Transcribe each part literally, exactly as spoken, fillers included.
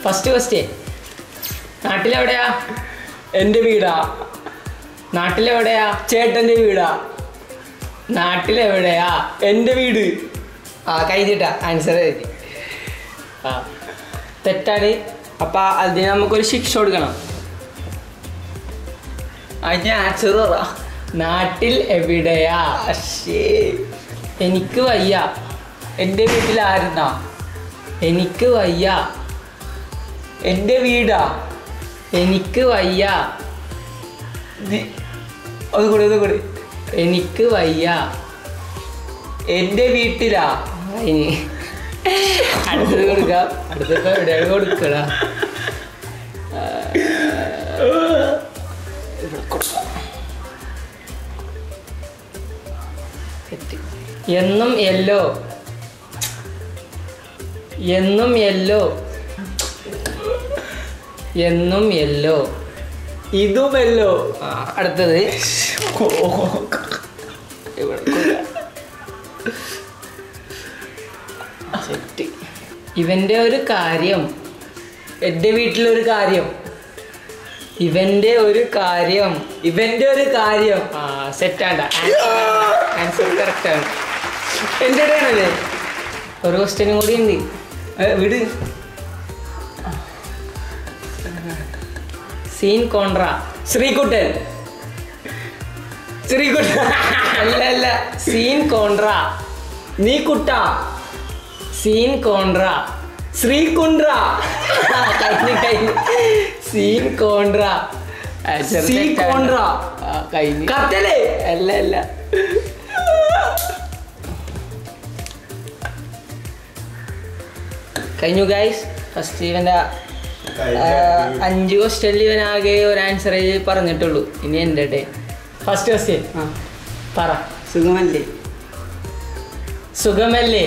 First question. നാട്ടിലെവിടെയാ? എൻ്റെ വീടാ. നാട്ടിലെവിടെയാ? ചേട്ടൻ്റെ വീടാ. നാട്ടിലെവിടെയാ? എൻ്റെ വീട്. ആ കഴിഞ്ഞിട്ടാ ആൻസർ കഴിഞ്ഞു. ആ തെറ്റാണ്. അപ്പം അതിന് നമുക്കൊരു ശിക്ഷ കൊടുക്കണം. അതിന് ആൻസർ പറ. നാട്ടിൽ എവിടെയാ? എനിക്ക് വയ്യ. എൻ്റെ വീട്ടിൽ ആരുന്നാ? എനിക്ക് വയ്യ. എൻ്റെ വീടാ. എനിക്ക് വയ്യ. ഒന്ന് കൂടി ഒന്ന് കൂടി. എനിക്ക് വയ്യ. എൻ്റെ വീട്ടിലാ. ഇനി അടുത്തത് കൊടുക്കാം. അടുത്തിപ്പോ എവിടെയാണ് കൊടുക്കണ? എന്നും യെല്ലോ. എന്നും യെല്ലോ. എന്നും യെല്ലോ. ഇതുമല്ലോ. അടുത്തത് ഇവന്റെ ഒരു കാര്യം. എൻ്റെ വീട്ടിലൊരു കാര്യം. ഇവന്റെ ഒരു കാര്യം. ഇവൻ്റെ ഒരു കാര്യം. ആ സെറ്റാണ്ട. ആൻസർ കറക്റ്റ് ആണ്. എൻ്റെ ഇടയാണല്ലേ? ഒരു ക്വസ്റ്റ്യനും കൂടി ഉണ്ട്. വിട്. സീൻ കോൺട്ര. ശ്രീകുട്ടൻ. ശ്രീകുട്ടൻ അല്ല അല്ല സീൻ കോൺട്ര. നീ കുട്ട. Scene contra. ശ്രീകുണ്ട്ര. കഴിഞ്ഞു കഴിഞ്ഞു. Scene contra. സീ കോൺട്ര. കഴിഞ്ഞു. കത്തലേ? അല്ല അല്ല. കഴിഞ്ഞു ഗൈസ്. ഫസ്റ്റ് ഇവൻ്റെ അഞ്ച് ക്വസ്റ്റ്യനിൽ ഇവൻ ആകെ ഒരു ആൻസർ പറഞ്ഞിട്ടുള്ളൂ. ഇനി എൻ്റെ ഡേ. ഫസ്റ്റ് ക്വസ്റ്റ്യൻ പറ. സുഖമല്ലേ? സുഖമല്ലേ?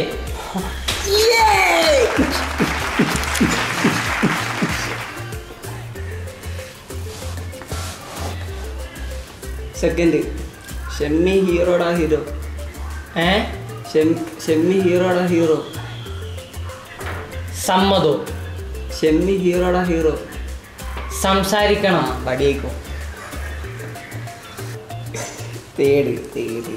സെക്കൻഡ്. ഷെമ്മി ഹീറോടാ ഹീറോ. ഏ ഷെമ്മി ഹീറോടാ ഹീറോ. സമ്മതോ? ഷെമ്മി ഹീറോടാ ഹീറോ. സംസാരിക്കണം. പടിയേക്കും. തേട് തേട്.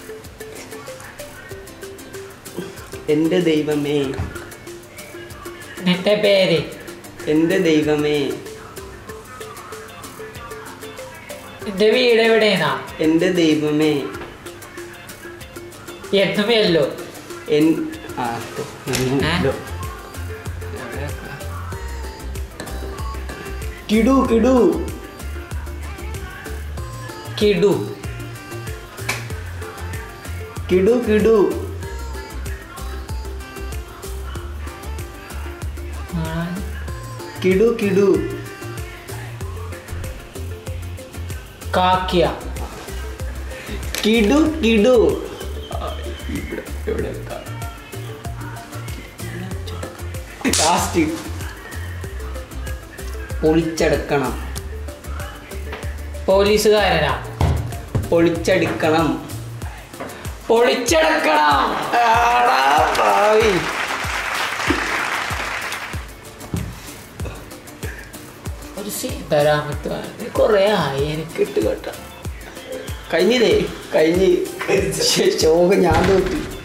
എൻ്റെ ദൈവമേ. നിന്റെ പേര്? എൻ്റെ ദൈവമേ. നിന്റെ വീട് എവിടെയാ? എൻ്റെ ദൈവമേ. എന്നും യെല്ലോ. എൻ ആ കിടു കിടു. കിടു. കിടു കിടു. കിടു കിടു. കാക്കിയ. കിടു കിടു. ലാസ്റ്റ്. പൊളിച്ചെടുക്കണം. പോലീസുകാരനാ. പൊളിച്ചെടുക്കണം. പൊളിച്ചെടുക്കണം. ഭാവി. ഒരു സീതാരാമത്ത് കൊറേ ആയി എനിക്ക് ഇട്ട് കേട്ട. കഴിഞ്ഞില്ലേ? കഴിഞ്ഞ് ശോകം ഞാൻ തോറ്റു.